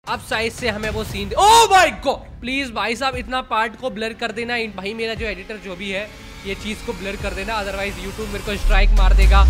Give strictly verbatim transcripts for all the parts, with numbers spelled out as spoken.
अब साइज से हमें वो scene, oh my god please भाई साहब इतना पार्ट को ब्लर कर देना। भाई मेरा जो एडिटर जो भी है ये चीज को ब्लर कर देना, अदरवाइज यूट्यूब मेरे को स्ट्राइक मार देगा।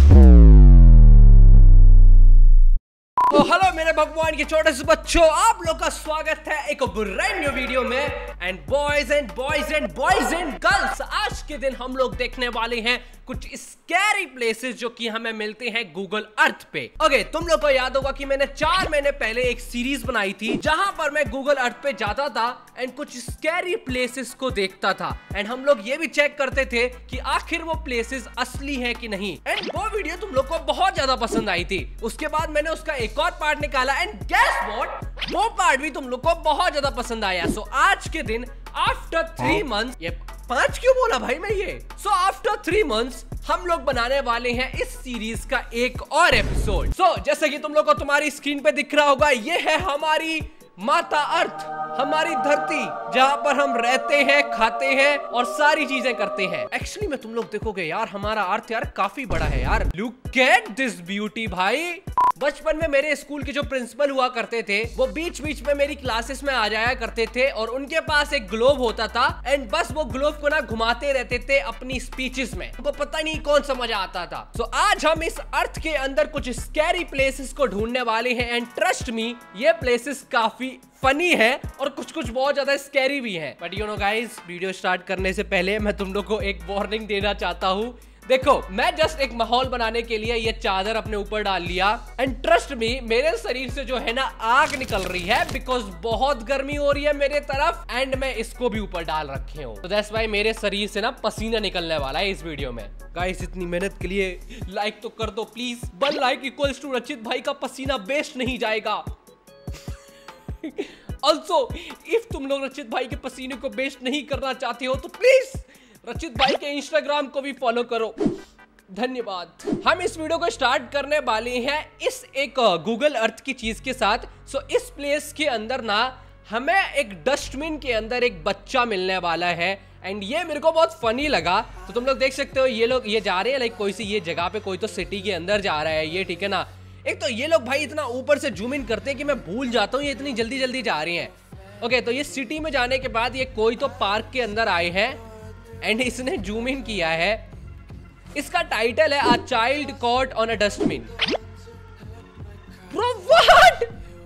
तो हेलो मेरे भगवान के छोटे से बच्चों, आप लोग का स्वागत है एक ब्रांड न्यू वीडियो में। And boys and boys and boys and girls, आज के दिन हम लोग देखने वाले हैं कुछ स्कैरी प्लेसेस जो कि हमें मिलते हैं गूगल अर्थ पे। ओके okay, तुम लोग को याद होगा कि मैंने चार महीने पहले एक सीरीज बनाई थी जहां पर मैं गूगल अर्थ पे जाता था एंड कुछ स्कैरी प्लेसेस को देखता था एंड हम लोग ये भी चेक करते थे कि आखिर वो प्लेसेस असली है कि नहीं। एंड वो वीडियो तुम लोग को बहुत ज्यादा पसंद आई थी। उसके बाद मैंने उसका एक और पार्ट निकाला एंड गेस व्हाट, वो पार्ट भी तुम लोग को बहुत ज्यादा पसंद आया। सो so, आज के दिन आफ्टर थ्री मंथ्स, ये पांच क्यों बोला भाई मैं ये, सो आफ्टर थ्री मंथ्स हम लोग बनाने वाले हैं इस सीरीज का एक और एपिसोड। सो so, जैसे कि तुम लोग को तुम्हारी स्क्रीन पे दिख रहा होगा, ये है हमारी माता अर्थ, हमारी धरती जहां पर हम रहते हैं, खाते हैं और सारी चीजें करते हैं। एक्चुअली में तुम लोग देखोगे यार हमारा अर्थ यार काफी बड़ा है यार। लुक एट दिस ब्यूटी भाई। बचपन में मेरे स्कूल के जो प्रिंसिपल हुआ करते थे वो बीच बीच में मेरी क्लासेस में आ जाया करते थे और उनके पास एक ग्लोब होता था एंड बस वो ग्लोब को ना घुमाते रहते थे अपनी स्पीचेस में। उनको पता नहीं कौन सा मजा आता था। सो so, आज हम इस अर्थ के अंदर कुछ स्कैरी प्लेसेस को ढूंढने वाले हैं एंड ट्रस्ट मी ये प्लेसेस काफी फनी है और कुछ कुछ बहुत ज्यादा स्कैरी भी है। But you know guys, video start करने से पहले मैं तुम लोग को एक वार्निंग देना चाहता हूँ। देखो मैं जस्ट एक माहौल बनाने के लिए ये चादर अपने ऊपर डाल लिया एंड ट्रस्ट मी मेरे शरीर से जो है ना आग निकल रही है बिकॉज बहुत गर्मी हो रही है मेरे तरफ एंड मैं इसको भी ऊपर डाल रखे हूँ। तो दैट्स व्हाई मेरे शरीर से ना पसीना निकलने वाला है इस वीडियो में। गाइस इतनी मेहनत के लिए लाइक तो कर दो please. One like equals to Rachit भाई का पसीना वेस्ट नहीं जाएगा। ऑल्सो इफ तुम लोग रचित भाई के पसीने को वेस्ट नहीं करना चाहते हो तो प्लीज रचित भाई के इंस्टाग्राम को भी फॉलो करो। धन्यवाद। हम इस वीडियो को स्टार्ट करने वाले हैं इस एक गूगल अर्थ की चीज के साथ। सो so, इस प्लेस के अंदर ना हमें एक डस्टबिन के अंदर एक बच्चा मिलने वाला है एंड ये मेरे को बहुत फनी लगा। तो तुम लोग देख सकते हो ये लोग ये जा रहे हैं लाइक कोई सी ये जगह पे, कोई तो सिटी के अंदर जा रहा है ये, ठीक है ना। एक तो ये लोग भाई इतना ऊपर से जूम इन करते हैं कि मैं भूल जाता हूँ ये इतनी जल्दी जल्दी जा रही हैं। ओके तो ये सिटी में जाने के बाद ये कोई तो पार्क के अंदर आए हैं एंड इसने जूम इन किया है। इसका टाइटल है a child caught on a dustbin. Bro what,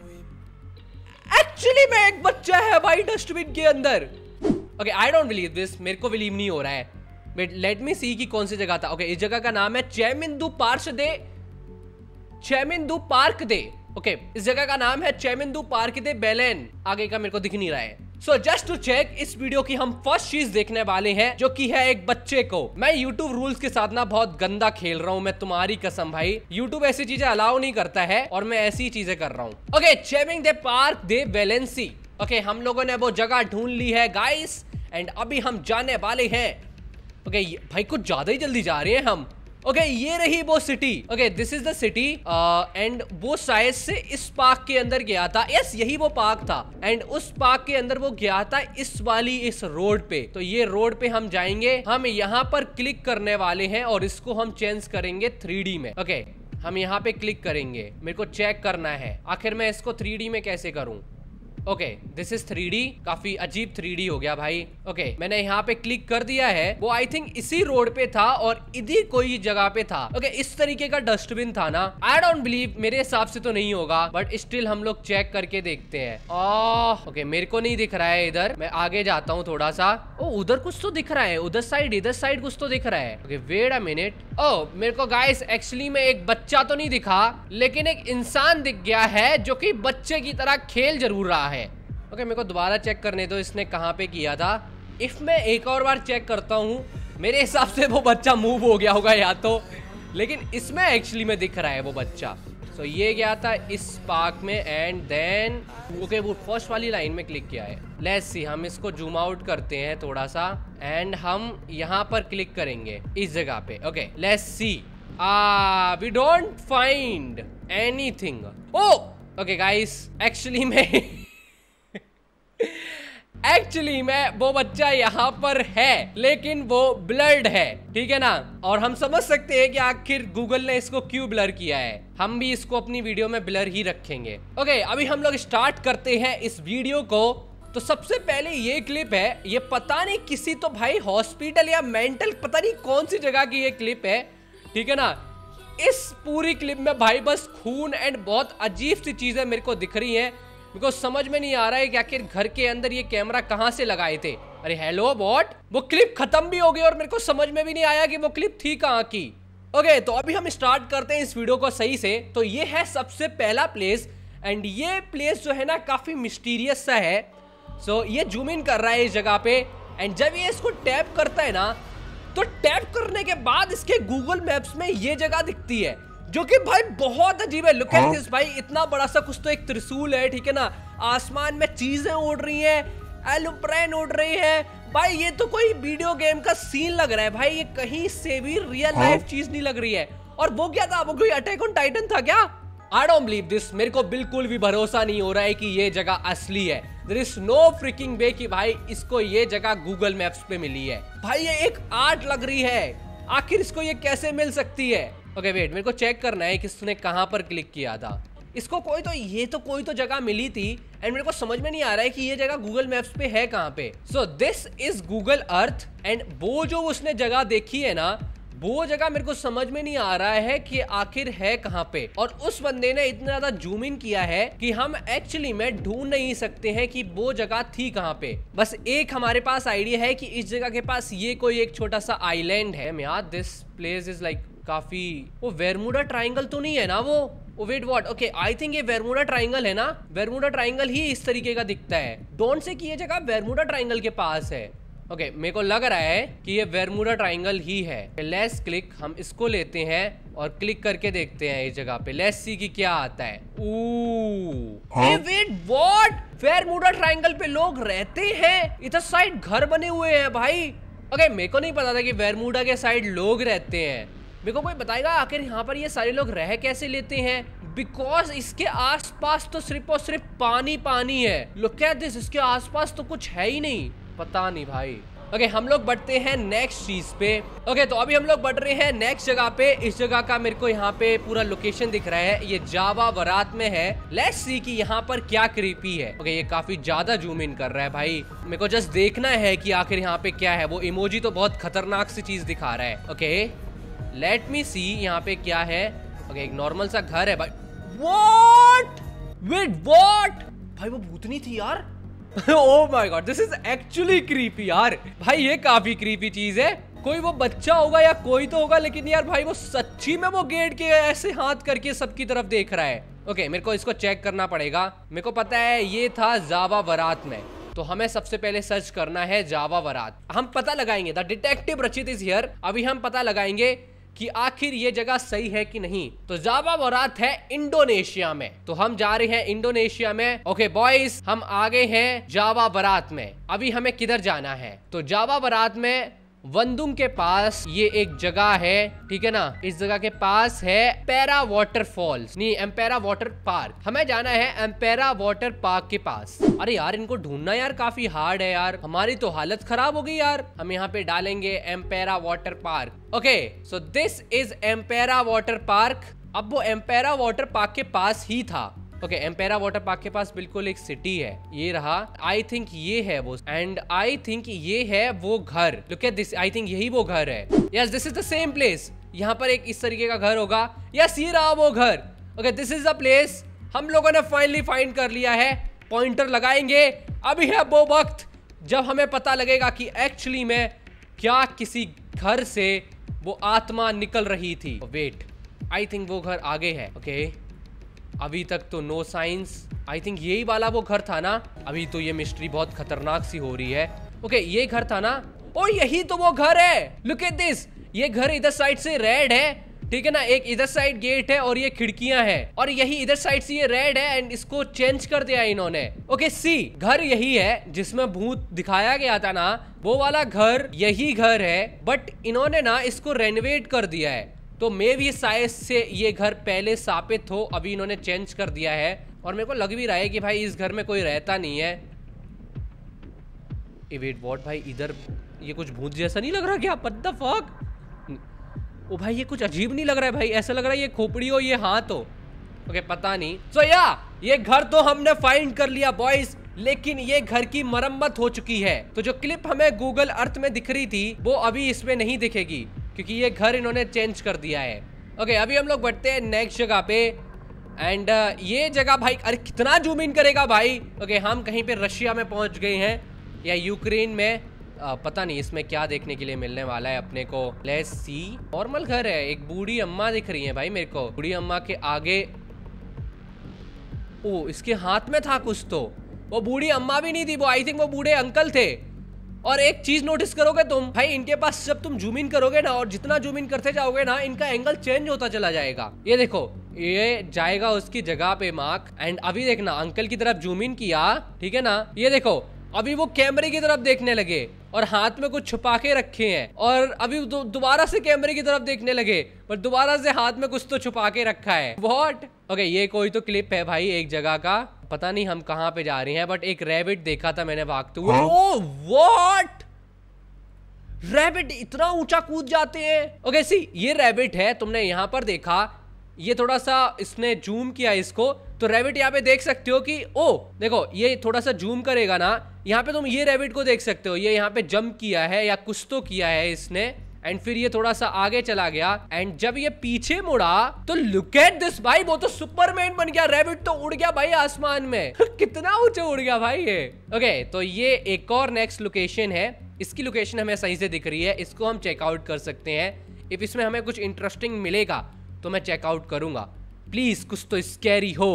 actually में एक बच्चा है भाई डस्टबिन के अंदर। Okay I don't believe this, मेरे को बिलीव नहीं हो रहा है। बट लेट मी सी कि कौन सी जगह था। ओके okay, इस जगह का नाम है चेमिंदू पार्क दे, चेमिंदू पार्क दे। ओके okay, इस जगह का नाम है चेमिंदू पार्क दे बेलेन। आगे का मेरे को दिख नहीं रहा है। सो जस्ट टू चेक, इस वीडियो की हम फर्स्ट चीज देखने वाले हैं जो कि है एक बच्चे को। मैं यूट्यूब रूल्स के साथ ना बहुत गंदा खेल रहा हूँ, मैं तुम्हारी कसम भाई। यूट्यूब ऐसी चीजें अलाउ नहीं करता है और मैं ऐसी चीजें कर रहा हूँ। ओके चेमिंग दे पार्क दे वेलेंसी। ओके हम लोगों ने वो जगह ढूंढ ली है गाइस एंड अभी हम जाने वाले हैं। ओके okay, भाई कुछ ज्यादा ही जल्दी जा रहे हैं हम। ओके okay, ये रही वो city. Okay this is the city and वो शायद से इस पार्क के अंदर गया था। यस yes, यही वो पार्क था एंड उस पार्क के अंदर वो गया था इस वाली इस रोड पे। तो ये रोड पे हम जाएंगे, हम यहाँ पर क्लिक करने वाले हैं और इसको हम चेंज करेंगे थ्री डी में। ओके okay, हम यहाँ पे क्लिक करेंगे। मेरे को चेक करना है आखिर मैं इसको थ्री डी में कैसे करूँ। Okay this is three D, काफी अजीब थ्री डी हो गया भाई। ओके okay, मैंने यहाँ पे क्लिक कर दिया है। वो आई थिंक इसी रोड पे था और इधर कोई जगह पे था। ओके okay, इस तरीके का डस्टबिन था ना। आई डोंट बिलीव, मेरे हिसाब से तो नहीं होगा बट स्टिल हम लोग चेक करके देखते हैं। ओह ओके मेरे को नहीं दिख रहा है इधर, मैं आगे जाता हूँ थोड़ा सा। ओ उधर कुछ तो दिख रहा है, उधर साइड इधर साइड कुछ तो दिख रहा है। Okay wait a minute. Oh मेरे को गाइस एक्चुअली में एक बच्चा तो नहीं दिखा लेकिन एक इंसान दिख गया है जो कि बच्चे की तरह खेल जरूर रहा है। ओके okay, मेरे को दोबारा चेक करने दो इसने कहाँ पे किया था। इफ मैं एक और बार चेक करता हूँ, मेरे हिसाब से वो बच्चा मूव हो गया होगा या तो, लेकिन इसमें एक्चुअली में दिख रहा है वो बच्चा। सो so, ये गया था इस पार्क में एंड देन ओके वो फर्स्ट वाली लाइन में क्लिक किया है। लेट्स सी, हम इसको जूम आउट करते हैं थोड़ा सा एंड हम यहाँ पर क्लिक करेंगे इस जगह पे। Okay let's see, uh we don't find anything. Oh okay guys actually में एक्चुअली में वो बच्चा यहाँ पर है लेकिन वो ब्लर्ड है, ठीक है ना। और हम समझ सकते हैं कि आखिर गूगल ने इसको क्यों ब्लर किया है। हम भी इसको अपनी वीडियो में ब्लर ही रखेंगे। ओके, अभी हम लोग स्टार्ट करते हैं इस वीडियो को। तो सबसे पहले ये क्लिप है, ये पता नहीं किसी तो भाई हॉस्पिटल या मेंटल पता नहीं कौन सी जगह की ये क्लिप है, ठीक है ना। इस पूरी क्लिप में भाई बस खून एंड बहुत अजीब सी चीजें मेरे को दिख रही हैं। मेरे को समझ में नहीं आ रहा है कि आखिर घर के अंदर ये कैमरा कहाँ से लगाए थे। अरे हेलो बॉट, वो क्लिप खत्म भी हो गई और मेरे को समझ में भी नहीं आया कि वो क्लिप थी कहाँ की। ओके, तो अभी हम स्टार्ट करते हैं इस वीडियो को सही से। तो ये है सबसे पहला प्लेस एंड ये प्लेस जो है ना काफी मिस्टीरियस सा है। सो so, ये जूम इन कर रहा है इस जगह पे एंड जब ये इसको टैप करता है ना तो टैप करने के बाद इसके गूगल मैप्स में ये जगह दिखती है जो कि भाई बहुत अजीब है। लुक एट दिस भाई, इतना बड़ा सा कुछ तो एक त्रिशूल है, ठीक है ना। आसमान में चीजें उड़ रही हैं, एरोप्लेन उड़ रही है। भाई ये तो कोई वीडियो गेम का सीन लग रहा है भाई, ये कहीं से भी रियल लाइफ चीज नहीं लग रही है। और वो क्या था, वो कोई अटैक ऑन टाइटन था क्या? I don't believe this. मेरे को बिल्कुल भी भरोसा नहीं हो रहा है कि ये जगह असली है। There is no freaking way कि भाई इसको ये जगह गूगल मैप्स पे मिली है। भाई ये एक आर्ट लग रही है, आखिर इसको ये कैसे मिल सकती है? ओके वेट, मेरे को चेक करना है कि इसने कहां पर क्लिक किया था। इसको कोई तो ये तो कोई तो जगह मिली थी एंड मेरे को समझ में नहीं आ रहा है कि ये जगह गूगल मैप्स पे है कहां पे। So this is Google Earth and वो जो उसने जगह देखी है ना, वो जगह मेरे को समझ में नहीं आ रहा है कि आखिर है कहां पे। और उस बंदे ने इतना ज्यादा जूम इन किया है कि हम एक्चुअली में ढूंढ नहीं सकते हैं कि वो जगह थी कहां पे। बस एक हमारे पास आइडिया है कि इस जगह के पास ये कोई एक छोटा सा आइलैंड है। यार दिस प्लेस इज लाइक काफी, वो वेरमुडा ट्राइंगल तो नहीं है ना वो? Oh wait what, okay I think ये वेरमुडा ट्राइंगल है ना। वेरमुडा ट्राइंगल ही इस तरीके का दिखता है। डोंट से कि ये जगह वेरमुडा ट्राइंगल के पास है। ओके okay, मेरे को लग रहा है कि ये वेरमुडा ट्राइंगल ही है। लेट्स क्लिक, हम इसको लेते हैं और क्लिक करके देखते हैं इस जगह पे। लेट्स सी कि क्या आता है। Oh wait what, Bermuda Triangle पे लोग रहते हैं, इधर साइड घर बने हुए हैं भाई। ओके okay, मेरे को नहीं पता था कि वेरमुडा के साइड लोग रहते हैं। मेरे को कोई बताएगा आखिर यहाँ पर ये सारे लोग रह कैसे लेते हैं? बिकॉज इसके आसपास तो सिर्फ और सिर्फ पानी पानी है। लुक एट दिस, इसके आसपास तो कुछ है ही नहीं, पता नहीं भाई। ओके okay, हम लोग बढ़ते हैं नेक्स्ट चीज पे। ओके okay, तो अभी हम लोग बढ़ रहे हैं नेक्स्ट जगह पे। इस जगह का मेरे को यहाँ पे पूरा लोकेशन दिख रहा है, ये जावा वरात में है। लेट्स सी कि यहाँ पर क्या क्रीपी है। ओके okay, ये काफी ज्यादा जूम इन कर रहा है भाई, मेरे को जस्ट देखना है कि आखिर यहाँ पे क्या है। वो इमोजी तो बहुत खतरनाक सी चीज दिखा रहा है। ओके लेट मी सी यहाँ पे क्या है। ओके okay, एक नॉर्मल सा घर है भाई। व्हाट, वेट व्हाट, भाई वो भूतनी थी यार। Oh my God, this is actually creepy यार। भाई ये काफी क्रीपी चीज है। कोई वो बच्चा होगा या कोई तो होगा, लेकिन यार भाई वो सच्ची में वो गेट के ऐसे हाथ करके सबकी तरफ देख रहा है। ओके okay, मेरे को इसको चेक करना पड़ेगा। मेरे को पता है ये था जावा वरात में, तो हमें सबसे पहले सर्च करना है जावा वरात। हम पता लगाएंगे, the detective Rachit is here. अभी हम पता लगाएंगे कि आखिर ये जगह सही है कि नहीं। तो जावा वरात है इंडोनेशिया में, तो हम जा रहे हैं इंडोनेशिया में। ओके बॉयज, हम आ गए हैं जावा वरात में। अभी हमें किधर जाना है? तो जावा वरात में वंदुम के पास ये एक जगह है, ठीक है ना। इस जगह के पास है एम्पेरा वाटरफॉल्स, नहीं एम्पेरा वाटर पार्क। हमें जाना है एम्पेरा वाटर पार्क के पास। अरे यार इनको ढूंढना यार काफी हार्ड है यार, हमारी तो हालत खराब हो गई यार। हम यहाँ पे डालेंगे एम्पेरा water park. Okay so this is एम्पेरा वाटर पार्क। अब वो एम्पेरा वाटर पार्क के पास ही था। ओके okay, एम्पेरा वाटर पार्क के पास बिल्कुल एक सिटी है, ये रहा। आई थिंक ये है वो, एंड आई थिंक ये है वो घर। Look at this, I think यही वो घर है। Yes this is the same place. यहाँ पर एक इस तरीके का घर होगा। यस ये रहा वो घर। Okay this is the place. हम लोगों ने फाइनली फाइंड कर लिया है। पॉइंटर लगाएंगे। अभी है वो वक्त जब हमें पता लगेगा कि एक्चुअली में क्या किसी घर से वो आत्मा निकल रही थी। वेट, आई थिंक वो घर आगे है। Okay okay. अभी तक तो नो साइंस। आई थिंक यही वाला वो घर था ना। अभी तो ये मिस्ट्री बहुत खतरनाक सी हो रही है। ओके ये घर था ना, और यही तो वो घर है। लुक एट दिस, ये घर इधर साइड से रेड है, ठीक है ना। एक इधर साइड गेट है और ये खिड़कियां हैं, और यही इधर साइड से ये रेड है एंड इसको चेंज कर दिया इन्होंने। ओके सी, घर यही है जिसमें भूत दिखाया गया था ना, वो वाला घर यही घर है, बट इन्होंने ना इसको रेनोवेट कर दिया है। तो मे भी शायद से ये घर पहले स्थापित हो, अभी इन्होंने चेंज कर दिया है। और मेरे को लग भी रहा है कि भाई इस घर में कोई रहता नहीं है। वेट व्हाट भाई, इधर ये कुछ भूत जैसा नहीं लग रहा क्या? What the fuck? ओ भाई ये कुछ अजीब नहीं लग रहा है भाई, ऐसा लग रहा है ये खोपड़ी हो ये हाथ हो। ओके पता नहीं। सो या ये घर तो हमने फाइंड कर लिया बॉयज, लेकिन ये घर की मरम्मत हो चुकी है। तो जो क्लिप हमें गूगल अर्थ में दिख रही थी वो अभी इसमें नहीं दिखेगी क्योंकि ये घर इन्होंने चेंज कर दिया है। ओके अभी हम लोग बढ़ते हैं नेक्स्ट जगह पे। एंड uh, ये जगह भाई, अरे कितना जूम इन करेगा भाई। ओके हम कहीं पे रशिया में पहुंच गए हैं या यूक्रेन में, uh, पता नहीं इसमें क्या देखने के लिए मिलने वाला है अपने को। Let's see. नॉर्मल घर है, एक बूढ़ी अम्मा दिख रही है भाई मेरे को। बूढ़ी अम्मा के आगे, ओ इसके हाथ में था कुछ, तो वो बूढ़ी अम्मा भी नहीं थी, वो आई थिंक वो बूढ़े अंकल थे। और एक चीज नोटिस करोगे तुम भाई, इनके पास जब तुम जूम इन करोगे ना और जितना जूम इन करते जाओगे ना, इनका एंगल चेंज होता चला जाएगा। ये देखो ये जाएगा उसकी जगह पे मार्क। एंड अभी देखना अंकल की तरफ जूम इन किया, ठीक है ना, ये देखो अभी वो कैमरे की तरफ देखने लगे और हाथ में कुछ छुपा के रखे हैं, और अभी दोबारा से कैमरे की तरफ देखने लगे पर दोबारा से हाथ में कुछ तो छुपा के रखा है। व्हाट? ओके ये कोई तो क्लिप है भाई एक जगह का, पता नहीं हम कहाँ पे जा रहे हैं, बट एक रैबिट देखा था मैंने भागते हुए। Oh what? रैबिट इतना ऊंचा कूद जाते हैं? ओके सी ये रैबिट है, तुमने यहाँ पर देखा, ये थोड़ा सा इसने जूम किया इसको, तो रैबिट यहाँ पे देख सकते हो कि ओ देखो ये थोड़ा सा जूम करेगा ना, यहाँ पे तुम ये रैबिट को देख सकते हो, ये यहाँ पे जंप किया है या कुछ तो किया है इसने। एंड फिर ये थोड़ा सा आगे चला गया, एंड जब ये पीछे मुड़ा तो लुक एट दिस भाई, वो तो सुपरमैन बन गया। रैबिट तो उड़ गया भाई आसमान में कितना ऊंचे उड़ गया भाई ये। ओके तो ये एक और नेक्स्ट लोकेशन है, इसकी लोकेशन हमें सही से दिख रही है, इसको हम चेकआउट कर सकते हैं। इफ इसमें हमें कुछ इंटरेस्टिंग मिलेगा तो मैं चेकआउट करूंगा, प्लीज कुछ तो स्कैरी हो।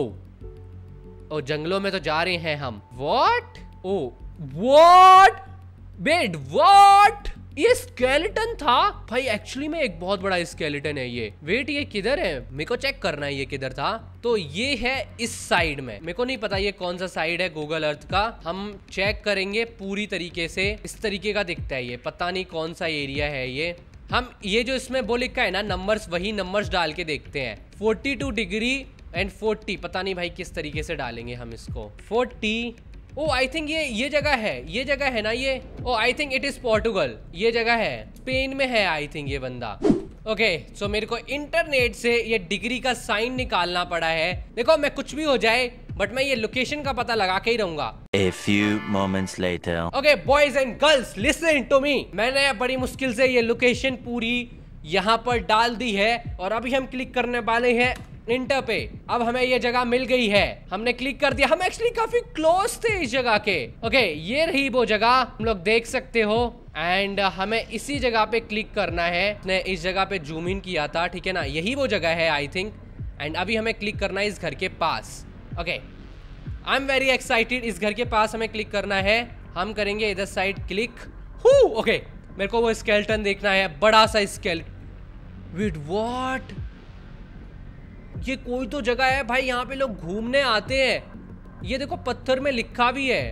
ओ जंगलों में तो जा रहे हैं हम। What? Oh what? Wait what? ये स्केलेटन था भाई, एक्चुअली में एक बहुत बड़ा स्केलेटन है ये। वेट ये किधर है? मेरे को चेक करना है ये किधर था। तो ये है इस साइड में, मेरे को नहीं पता ये कौन सा साइड है गूगल अर्थ का, हम चेक करेंगे पूरी तरीके से। इस तरीके का दिखता है ये, पता नहीं कौन सा एरिया है ये। हम ये जो इसमें वो लिखा है ना नंबर्स, वही नंबर्स डाल के देखते हैं। Forty two degree and forty, पता नहीं भाई किस तरीके से डालेंगे हम इसको। फोर्टी, ओ आई थिंक ये ये जगह है, ये जगह है ना ये। Oh I think it is Portugal, ये जगह है, स्पेन में है आई थिंक ये बंदा। ओके सो मेरे को इंटरनेट से ये डिग्री का साइन निकालना पड़ा है। देखो मैं कुछ भी हो जाए बट मैं ये लोकेशन का पता लगा के ही रहूंगा। A few moments later. Okay boys and girls listen to me, मैंने बड़ी मुश्किल से ये लोकेशन पूरी यहाँ पर डाल दी है और अभी हम क्लिक करने वाले हैं इंटर पे। अब हमें ये जगह मिल गई है, हमने क्लिक कर दिया, हम एक्चुअली काफी क्लोज थे इस जगह के। ओके ये रही वो जगह, हम लोग देख सकते हो। एंड हमें इसी जगह पे क्लिक करना है, ने इस जगह पे जूम इन किया था, ठीक है ना, यही वो जगह है आई थिंक। एंड अभी हमें क्लिक करना है इस घर के पास। Okay I am very excited, इस घर के पास हमें क्लिक करना है। हम करेंगे इधर साइड क्लिक। हु ओके मेरे को वो स्केलेटन देखना है, बड़ा सा स्केलेटन। Wait what? ये कोई तो जगह है भाई, यहाँ पे लोग घूमने आते हैं। ये देखो पत्थर में लिखा भी है।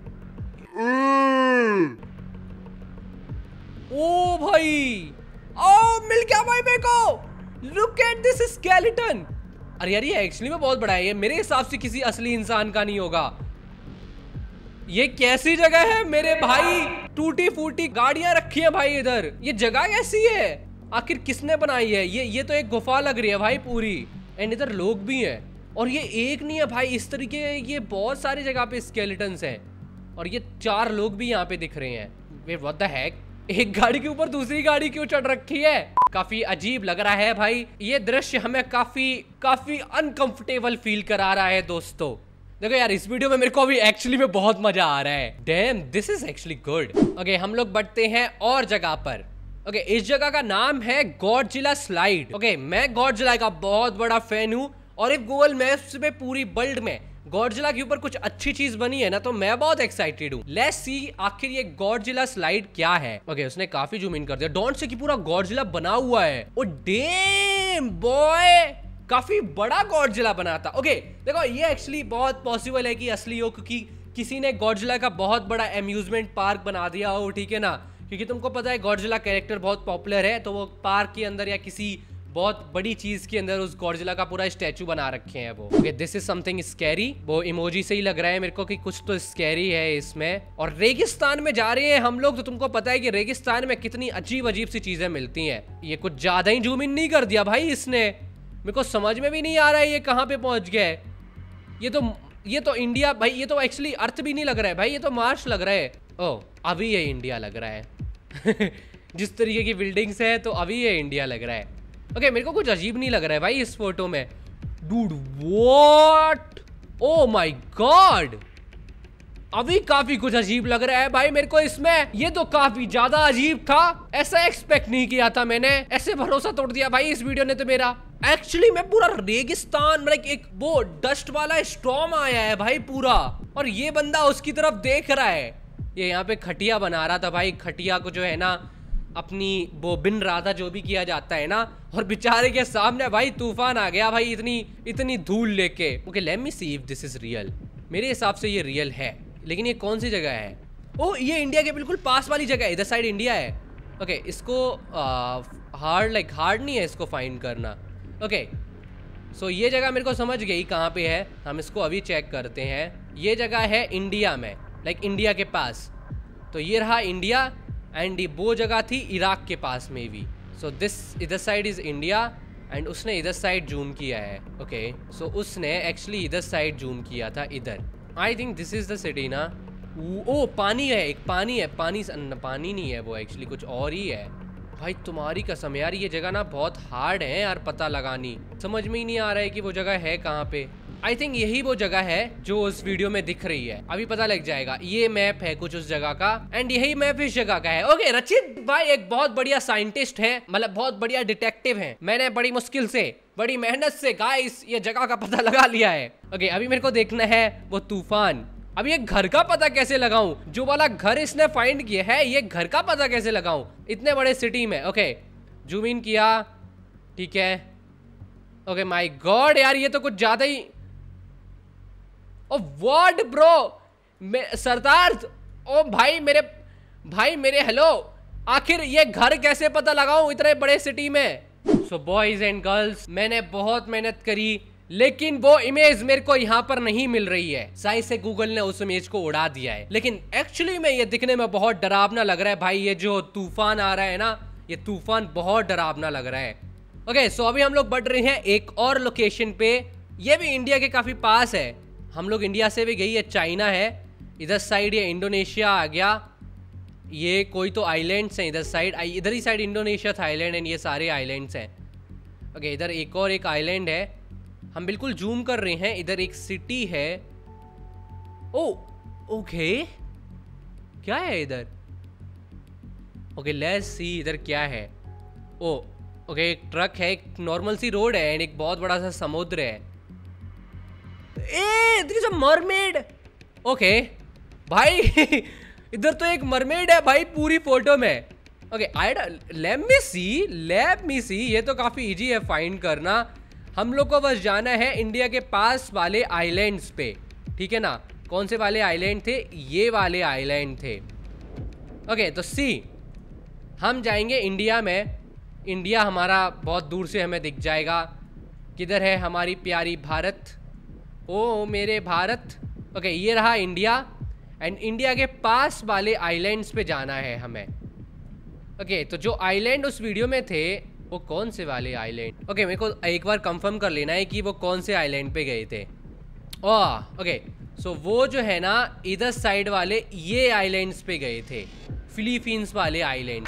ओ भाई, ओ मिल गया भाई मेरे को। Look at this skeleton. अरे यार ये एक्चुअली में बहुत बड़ा है, ये मेरे हिसाब से किसी असली इंसान का नहीं होगा। ये कैसी जगह है मेरे भाई? टूटी फूटी गाड़ियां रखी है भाई इधर, ये जगह कैसी है? आखिर किसने बनाई है? ये ये तो एक गुफा लग रही है भाई पूरी। एंड इधर लोग भी हैं, और ये एक नहीं है भाई, इस तरीके ये बहुत सारी जगह पे स्केलेटन्स हैं, और ये चार लोग भी यहाँ पे दिख रहे हैं। वे व्हाट द हेक? एक गाड़ी के ऊपर दूसरी गाड़ी क्यों चढ़ रखी है? काफी अजीब लग रहा है भाई ये दृश्य, हमें काफी काफी अनकंफर्टेबल फील करा रहा है दोस्तों। देखो यार इस वीडियो में मेरे को भी एक्चुअली में बहुत मजा आ रहा है। Damn this is actually good. Okay हम लोग बढ़ते हैं और जगह पर। ओके okay, इस जगह का नाम है गॉडजिला स्लाइड। ओके मैं गॉडजिला का बहुत बड़ा फैन हूँ, और इफ गूगल मैप्स पे पूरी वर्ल्ड में गॉडजिला के ऊपर कुछ अच्छी चीज बनी है ना, तो मैं बहुत एक्साइटेड हूँ। लेट्स सी आखिर ये गॉडजिला स्लाइड क्या है। ओके okay, उसने काफी जूम इन कर दिया, डोंट से कि पूरा गॉडजिला बना हुआ है। ओ डैम बॉय, काफी बड़ा गॉडजिला बना था। ओके okay, देखो ये एक्चुअली बहुत पॉसिबल है कि असली हो, क्योंकि किसी ने गॉडजिला का बहुत बड़ा एम्यूजमेंट पार्क बना दिया हो, ठीक है ना, क्योंकि तुमको पता है गॉडजिला कैरेक्टर बहुत पॉपुलर है, तो वो पार्क के अंदर या किसी बहुत बड़ी चीज के अंदर उस गॉडजिला का पूरा स्टैचू बना रखे हैं वो। Okay, this is something scary. वो इमोजी से ही लग रहा है मेरे को कि कुछ तो स्कैरी है इसमें। और रेगिस्तान में जा रहे हैं हम लोग, तो तुमको पता है कि रेगिस्तान में कितनी अजीब अजीब सी चीजें मिलती हैं। ये कुछ ज्यादा ही जूम इन नहीं कर दिया भाई इसने, मेरे को समझ में भी नहीं आ रहा है ये कहाँ पे पहुंच गया है। ये तो ये तो इंडिया भाई, ये तो एक्चुअली अर्थ भी नहीं लग रहा है भाई, ये तो मार्स लग रहा है। ओह, अभी ये इंडिया लग रहा है जिस तरीके की बिल्डिंग्स है तो अभी ये इंडिया लग रहा है। ओके okay, मेरे को कुछ अजीब नहीं लग रहा है भाई इस फोटो में। Dude what, oh my God, अभी काफी कुछ अजीब लग रहा है भाई मेरे को इसमें। ये तो काफी ज्यादा अजीब था, ऐसा एक्सपेक्ट नहीं किया था मैंने, ऐसे भरोसा तोड़ दिया भाई इस वीडियो ने तो मेरा। एक्चुअली मैं पूरा रेगिस्तान, मतलब एक वो डस्ट वाला स्टॉर्म आया है भाई पूरा, और ये बंदा उसकी तरफ देख रहा है। ये यहाँ पे खटिया बना रहा था भाई, खटिया को जो है ना अपनी वो बिन रहा था, जो भी किया जाता है ना, और बेचारे के सामने भाई तूफान आ गया भाई इतनी इतनी धूल लेके। Okay, let me see if this is real. मेरे हिसाब से ये रियल है, लेकिन ये कौन सी जगह है? ओ, ये इंडिया के बिल्कुल पास वाली जगह है, इधर साइड इंडिया है। ओके, इसको हार्ड लाइक हार्ड नहीं है इसको फाइंड करना। ओके, सो ये जगह मेरे को समझ गई कहाँ पे है, हम इसको अभी चेक करते हैं। ये जगह है इंडिया में, लाइक इंडिया के पास। तो ये रहा इंडिया, एंड वो जगह थी इराक के पास में भी। सो दिस इधर साइड इज इंडिया, एंड उसने इधर साइड जूम किया है। ओके, सो उसने एक्चुअली इधर साइड जूम किया था इधर। I think this is the city ना। ओ, पानी है, एक पानी है, पानी पानी नहीं है वो, एक्चुअली कुछ और ही है। भाई तुम्हारी कसम यार, ये जगह ना बहुत हार्ड है यार पता लगानी, समझ में ही नहीं आ रहा है कि वो जगह है कहाँ पे। आई थिंक यही वो जगह है जो उस वीडियो में दिख रही है, अभी पता लग जाएगा। ये मैप है कुछ उस जगह का, एंड यही मैप इस जगह का है। ओके, रचित भाई एक बहुत बढ़िया साइंटिस्ट है, मतलब बहुत बढ़िया डिटेक्टिव है। मैंने बड़ी मुश्किल से, बड़ी मेहनत से गाइस ये जगह का पता लगा लिया है। ओके, अभी मेरे को देखना है वो तूफान। अब ये घर का पता कैसे लगाऊं? जो वाला घर इसने फाइंड किया है, ये घर का पता कैसे लगाऊं इतने बड़े सिटी में? ओके, जूम इन किया, ठीक है। ओके, माय गॉड यार, ये तो कुछ ज्यादा ही। ओ व्हाट ब्रो, सरदार, ओ भाई मेरे भाई मेरे हेलो, आखिर ये घर कैसे पता लगाऊं इतने बड़े सिटी में? सो बॉयज एंड गर्ल्स, मैंने बहुत मेहनत करी, लेकिन वो इमेज मेरे को यहाँ पर नहीं मिल रही है। साइज से गूगल ने उस इमेज को उड़ा दिया है, लेकिन एक्चुअली में ये दिखने में बहुत डरावना लग रहा है भाई। ये जो तूफान आ रहा है ना, ये तूफान बहुत डरावना लग रहा है। ओके, सो अभी हम लोग बढ़ रहे हैं एक और लोकेशन पे, ये भी इंडिया के काफी पास है। हम लोग इंडिया से भी गई है, चाइना है इधर साइड, ये इंडोनेशिया आ गया, ये कोई तो आइलैंड्स हैं इधर साइड, इधर ही साइड इंडोनेशिया थाईलैंड एंड ये सारे आइलैंड्स हैं। ओके, इधर एक और एक आइलैंड है, हम बिल्कुल जूम कर रहे हैं। इधर एक सिटी है। ओ ओके, क्या है इधर? ओके, लेट्स सी इधर क्या है। ओ ओके, एक ट्रक है, एक नॉर्मल सी रोड है, एंड एक बहुत बड़ा सा समुद्र है। Uh, there is a mermaid. Okay भाई इधर तो एक मरमेड है भाई पूरी फोटो में। Okay, I let me see let me see ये तो काफी इजी है फाइंड करना। हम लोग को बस जाना है इंडिया के पास वाले आइलैंड्स पे, ठीक है ना? कौन से वाले आइलैंड थे? ये वाले आइलैंड थे। ओके, तो सी हम जाएंगे इंडिया में। इंडिया हमारा बहुत दूर से हमें दिख जाएगा। किधर है हमारी प्यारी भारत? ओ मेरे भारत। ओके, ये रहा इंडिया, एंड इंडिया के पास वाले आइलैंड्स पे जाना है हमें। ओके, तो जो आइलैंड उस वीडियो में थे वो कौन से वाले आइलैंड? ओके, मेरे को एक बार कंफर्म कर लेना है कि वो कौन से आइलैंड पे गए थे। ओह ओके, सो वो जो है ना इधर साइड वाले ये आइलैंड्स पे गए थे, फिलीपींस वाले आइलैंड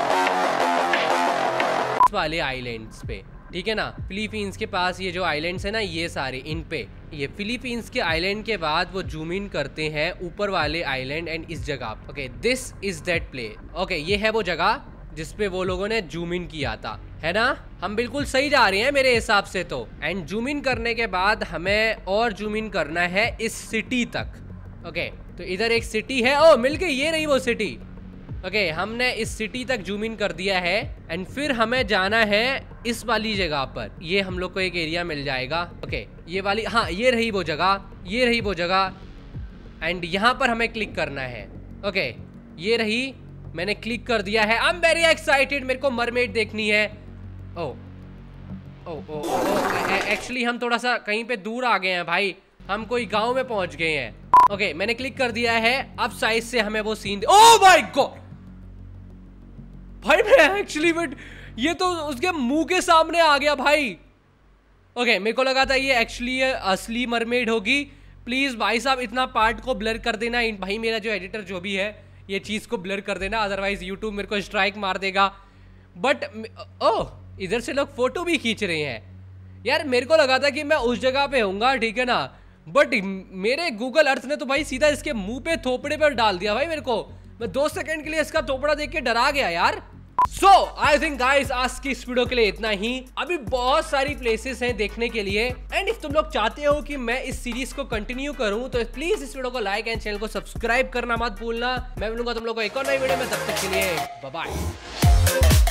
वाले आइलैंड्स पे, ठीक है ना? फिलीपींस के पास ये जो आइलैंड्स है ना, ये सारे इन पे, ये फिलीपींस के आइलैंड के बाद वो जूम इन करते हैं ऊपर वाले आइलैंड एंड इस जगह। Okay, this is that play. Okay, ये है वो जगह जिसपे वो लोगों ने जूम इन किया था, है ना? हम बिल्कुल सही जा रहे हैं मेरे हिसाब से तो। एंड जूम इन करने के बाद हमें और जूम इन करना है इस सिटी तक। ओके, तो इधर एक सिटी है। ओ मिल गई, ये रही वो सिटी। ओके, हमने इस सिटी तक जूम इन कर दिया है, एंड फिर हमें जाना है इस वाली जगह पर। ये हम लोग को एक एरिया मिल जाएगा। ओके, ये वाली, हाँ ये रही वो जगह, ये रही वो जगह, एंड यहाँ पर हमें क्लिक करना है। ओके, ये रही, मैंने क्लिक कर दिया है। आई एम वेरी एक्साइटेड, मेरे को मरमेड देखनी है। ओ ओ ओ ओ एक्चुअली हम थोड़ा सा कहीं पे दूर आ गए हैं भाई, हम कोई गांव में पहुंच गए हैं। ओके okay, मैंने क्लिक कर दिया है, अब साइड से हमें वो सीन दे। ओह माय गॉड भाई, मैं एक्चुअली बट ये तो उसके मुंह के सामने आ गया भाई। ओके okay, मेरे को लगा था ये एक्चुअली असली मरमेड होगी। प्लीज भाई साहब इतना पार्ट को ब्लर कर देना भाई, मेरा जो एडिटर जो भी है ये चीज को ब्लर कर देना, अदरवाइज यूट्यूब मेरे को स्ट्राइक मार देगा। बट ओह इधर से लोग फोटो भी खींच रहे हैं यार, मेरे को लगा था कि मैं उस जगह पे होऊंगा, ठीक है ना, बट मेरे गूगल अर्थ ने तो भाई सीधा इसके मुंह पे थोपड़े पर डाल दिया भाई मेरे को। मैं दो सेकंड के लिए इसका थोपड़ा देख के डरा गया यार। सो आई थिंक गाइस आज की इस वीडियो के लिए इतना ही। अभी बहुत सारी प्लेसेस हैं देखने के लिए, एंड इफ तुम लोग चाहते हो कि मैं इस सीरीज को कंटिन्यू करूं तो प्लीज इस वीडियो को लाइक एंड चैनल को सब्सक्राइब करना मत भूलना। मैं मिलूंगा तुम लोग को एक और नई वीडियो में, तब तक के लिए बाय बाय।